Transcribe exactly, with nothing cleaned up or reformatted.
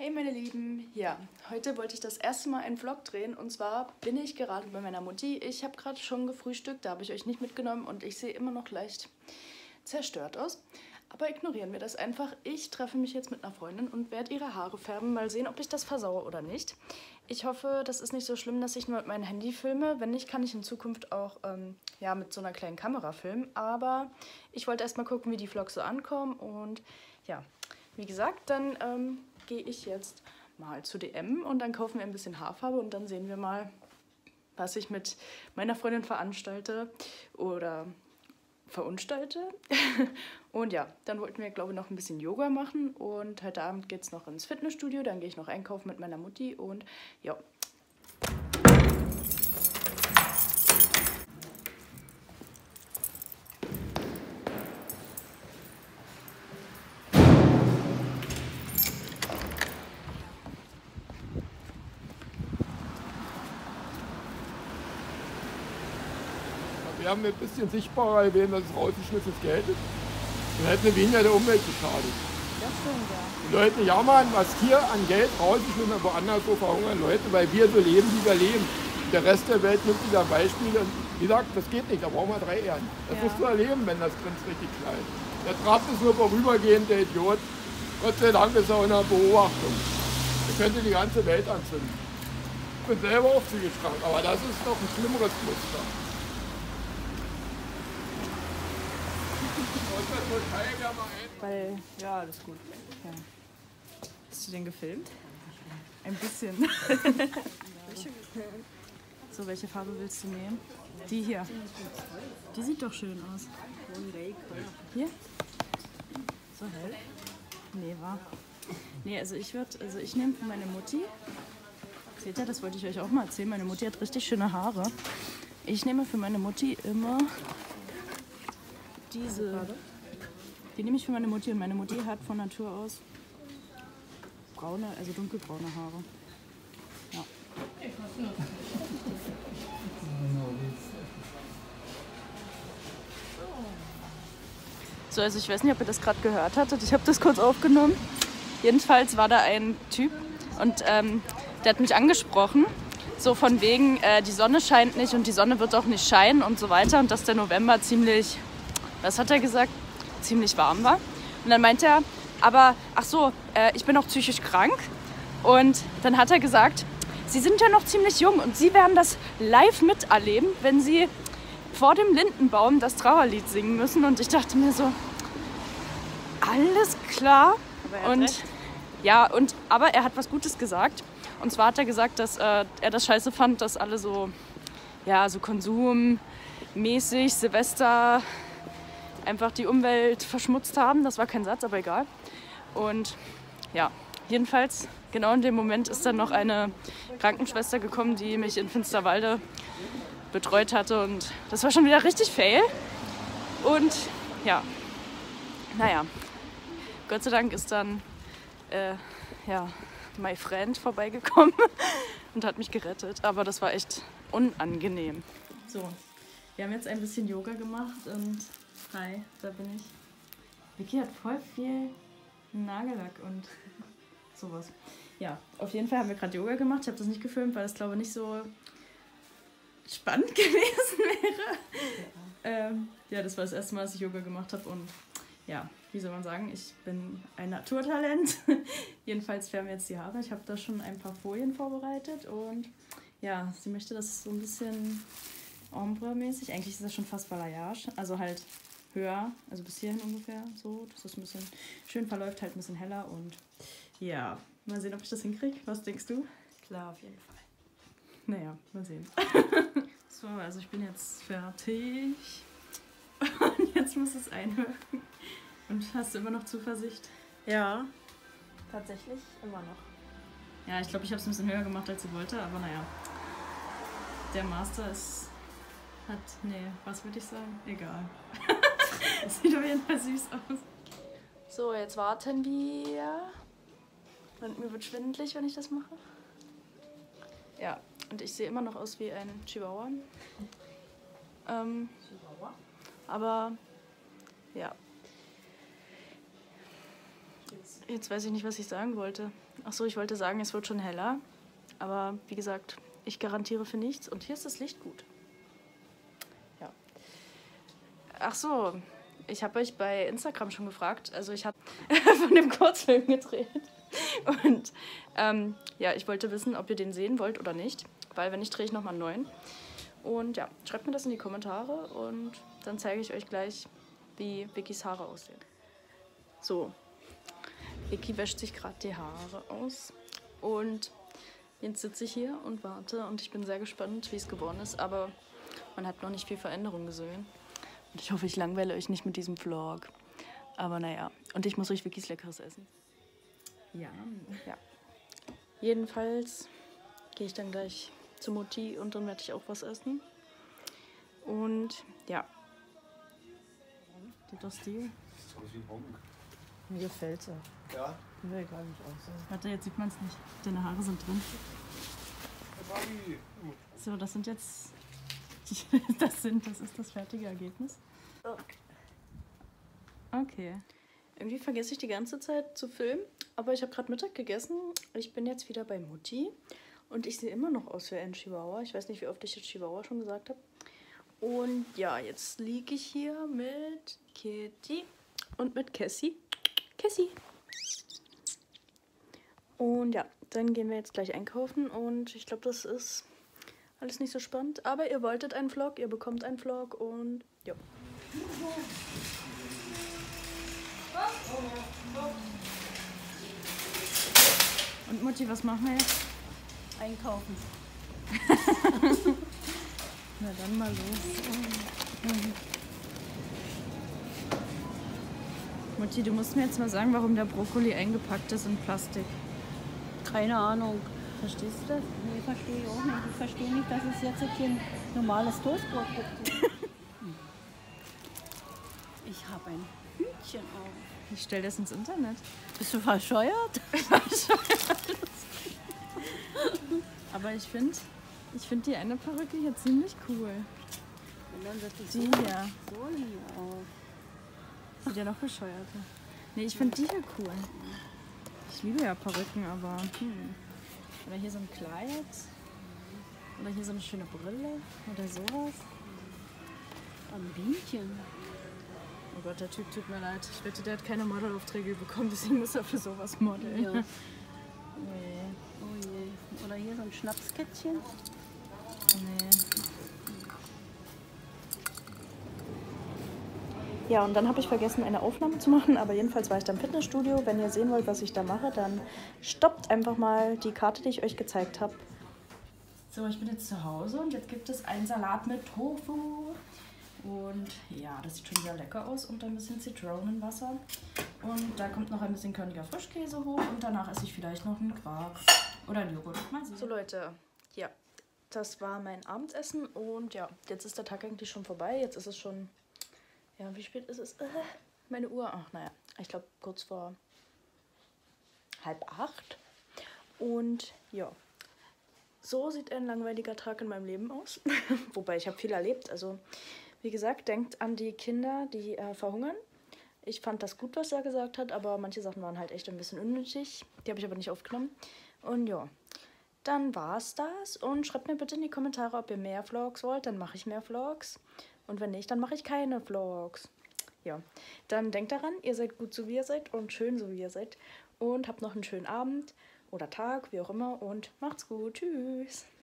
Hey meine Lieben, ja, heute wollte ich das erste Mal einen Vlog drehen und zwar bin ich gerade bei meiner Mutti. Ich habe gerade schon gefrühstückt, da habe ich euch nicht mitgenommen und ich sehe immer noch leicht zerstört aus. Aber ignorieren wir das einfach. Ich treffe mich jetzt mit einer Freundin und werde ihre Haare färben. Mal sehen, ob ich das versaue oder nicht. Ich hoffe, das ist nicht so schlimm, dass ich nur mit meinem Handy filme. Wenn nicht, kann ich in Zukunft auch ähm, ja, mit so einer kleinen Kamera filmen. Aber ich wollte erst mal gucken, wie die Vlogs so ankommen. Und ja, wie gesagt, dann ähm, gehe ich jetzt mal zu D M und dann kaufen wir ein bisschen Haarfarbe. Und dann sehen wir mal, was ich mit meiner Freundin veranstalte oder verunstalte. Und ja, dann wollten wir, glaube ich, noch ein bisschen Yoga machen und heute Abend geht es noch ins Fitnessstudio, dann gehe ich noch einkaufen mit meiner Mutti und ja. Wir haben ein bisschen sichtbarer erwähnt, dass es rausgeschmissenes Geld ist. Dann hätten wir weniger der Umwelt geschadet. Das stimmt, ja. Die Leute jammern, was hier an Geld rausgeschmissen wird, woanders so verhungern Leute, weil wir so leben, wie wir leben. Der Rest der Welt nimmt wieder Beispiele. Und wie gesagt, das geht nicht, da brauchen wir drei Ehren. Das Ja. musst du erleben, wenn das Prinz richtig knallt. Der Trump ist nur vorübergehend, der Idiot. Gott sei Dank ist er unter Beobachtung. Er könnte die ganze Welt anzünden. Ich bin selber auch zugeschlagen, aber das ist noch ein schlimmeres Muster. Weil, ja, alles gut. Ja. Hast du den gefilmt? Ein bisschen. So, welche Farbe willst du nehmen? Die hier. Die sieht doch schön aus. Hier? So hell? Nee, war. Nee, also ich würde, also ich nehme für meine Mutti. Seht ihr, das wollte ich euch auch mal erzählen. Meine Mutti hat richtig schöne Haare. Ich nehme für meine Mutti immer diese. Die nehme ich für meine Mutti und meine Mutti hat von Natur aus braune, also dunkelbraune Haare. Ja. So, also ich weiß nicht, ob ihr das gerade gehört hattet. Ich habe das kurz aufgenommen. Jedenfalls war da ein Typ und ähm, der hat mich angesprochen. So von wegen, äh, die Sonne scheint nicht und die Sonne wird auch nicht scheinen und so weiter. Und dass der November ziemlich, was hat er gesagt? Ziemlich warm war. Und dann meinte er, aber ach so, äh, ich bin auch psychisch krank. Und dann hat er gesagt, Sie sind ja noch ziemlich jung und Sie werden das live miterleben, wenn Sie vor dem Lindenbaum das Trauerlied singen müssen. Und ich dachte mir so, alles klar. Und recht. Ja, und aber er hat was Gutes gesagt. Und zwar hat er gesagt, dass äh, er das scheiße fand, dass alle so, ja, so konsummäßig Silvester einfach die Umwelt verschmutzt haben. Das war kein Satz, aber egal. Und ja, jedenfalls, genau in dem Moment ist dann noch eine Krankenschwester gekommen, die mich in Finsterwalde betreut hatte. Und das war schon wieder richtig fail. Und ja, naja, Gott sei Dank ist dann äh, ja, my friend vorbeigekommen und hat mich gerettet. Aber das war echt unangenehm. So, wir haben jetzt ein bisschen Yoga gemacht und hi, da bin ich. Vicky hat voll viel Nagellack und sowas. Ja, auf jeden Fall haben wir gerade Yoga gemacht. Ich habe das nicht gefilmt, weil das glaube ich nicht so spannend gewesen wäre. Ja. Ähm, ja, das war das erste Mal, dass ich Yoga gemacht habe und ja, wie soll man sagen, ich bin ein Naturtalent. Jedenfalls färben wir jetzt die Haare. Ich habe da schon ein paar Folien vorbereitet und ja, sie möchte das so ein bisschen Ombre-mäßig. Eigentlich ist das schon fast Balayage, also halt höher, also bis hierhin ungefähr so, dass das ein bisschen schön verläuft, halt ein bisschen heller und ja, mal sehen, ob ich das hinkriege. Was denkst du? Klar, auf jeden Fall. Naja, mal sehen. So, also ich bin jetzt fertig und jetzt muss es einwirken. Und hast du immer noch Zuversicht? Ja, tatsächlich immer noch. Ja, ich glaube, ich habe es ein bisschen höher gemacht, als ich wollte, aber naja. Der Master ist, hat, nee, was würde ich sagen? Egal. Es sieht auf jeden Fall süß aus. So, jetzt warten wir. Und mir wird schwindelig, wenn ich das mache. Ja, und ich sehe immer noch aus wie ein Chihuahua. Ähm, Chihuahua? aber, ja. Jetzt weiß ich nicht, was ich sagen wollte. Ach so, ich wollte sagen, es wird schon heller. Aber wie gesagt, ich garantiere für nichts. Und hier ist das Licht gut. Ja. Ach so, ich habe euch bei Instagram schon gefragt. Also ich habe von dem Kurzfilm gedreht. Und ähm, ja, ich wollte wissen, ob ihr den sehen wollt oder nicht. Weil wenn nicht, drehe ich nochmal einen neuen. Und ja, schreibt mir das in die Kommentare. Und dann zeige ich euch gleich, wie Vickys Haare aussehen. So. Vicky wäscht sich gerade die Haare aus und jetzt sitze ich hier und warte und ich bin sehr gespannt, wie es geworden ist, aber man hat noch nicht viel Veränderung gesehen. Und ich hoffe, ich langweile euch nicht mit diesem Vlog. Aber naja, und ich muss euch Vickys Leckeres essen. Ja. Ja. Jedenfalls gehe ich dann gleich zu Mutti und dann werde ich auch was essen. Und ja. Geht das Stil? Das ist aus wie Honk. Mir gefällt's ja. Ja? Will gar nicht aussehen. Warte, jetzt sieht man es nicht. Deine Haare sind drin. Fabi. So, das sind jetzt. Das sind, das ist das fertige Ergebnis. Okay. Irgendwie vergesse ich die ganze Zeit zu filmen, aber ich habe gerade Mittag gegessen. Ich bin jetzt wieder bei Mutti und ich sehe immer noch aus wie ein Chihuahua. Ich weiß nicht, wie oft ich jetzt Chihuahua schon gesagt habe. Und ja, jetzt liege ich hier mit Kitty und mit Cassie. Cassie. Und ja, dann gehen wir jetzt gleich einkaufen und ich glaube, das ist alles nicht so spannend. Aber ihr wolltet einen Vlog, ihr bekommt einen Vlog und ja. Und Mutti, was machen wir jetzt? Einkaufen. Na dann mal los. Mutti, du musst mir jetzt mal sagen, warum der Brokkoli eingepackt ist in Plastik. Keine Ahnung. Verstehst du das? Nee, verstehe ich auch nicht. Ich verstehe nicht, dass es jetzt kein normales Toastbrot gibt. Ich habe ein Hütchen auf. Ich stell das ins Internet. Bist du verscheuert? Aber ich finde ich find die eine Perücke hier ziemlich cool. Und dann wird Die die hier. so hier auf. Sieht ja noch bescheuerter. Nee, ich finde die hier cool. Ich liebe ja Perücken, aber hm. Oder hier so ein Kleid. Oder hier so eine schöne Brille. Oder sowas. Ein Bienchen. Oh Gott, der Typ tut mir leid. Ich wette, der hat keine Modelaufträge bekommen, deswegen muss er für sowas modeln. Ja. Nee. Oh je. Oder hier so ein Schnapskätzchen. Nee. Ja, und dann habe ich vergessen, eine Aufnahme zu machen, aber jedenfalls war ich da im Fitnessstudio. Wenn ihr sehen wollt, was ich da mache, dann stoppt einfach mal die Karte, die ich euch gezeigt habe. So, ich bin jetzt zu Hause und jetzt gibt es einen Salat mit Tofu. Und ja, das sieht schon sehr lecker aus und ein bisschen Zitronenwasser. Und da kommt noch ein bisschen körniger Frischkäse hoch und danach esse ich vielleicht noch einen Quark oder einen Joghurt. Mal sehen. So Leute, ja, das war mein Abendessen und ja, jetzt ist der Tag eigentlich schon vorbei. Jetzt ist es schon, ja, wie spät ist es? Äh, meine Uhr, ach naja, ich glaube kurz vor halb acht. Und ja, so sieht ein langweiliger Tag in meinem Leben aus. Wobei, ich habe viel erlebt, also wie gesagt, denkt an die Kinder, die äh, verhungern. Ich fand das gut, was er gesagt hat, aber manche Sachen waren halt echt ein bisschen unnötig. Die habe ich aber nicht aufgenommen. Und ja, dann war's das. Und schreibt mir bitte in die Kommentare, ob ihr mehr Vlogs wollt. Dann mache ich mehr Vlogs. Und wenn nicht, dann mache ich keine Vlogs. Ja, dann denkt daran, ihr seid gut so wie ihr seid und schön so wie ihr seid. Und habt noch einen schönen Abend oder Tag, wie auch immer. Und macht's gut. Tschüss.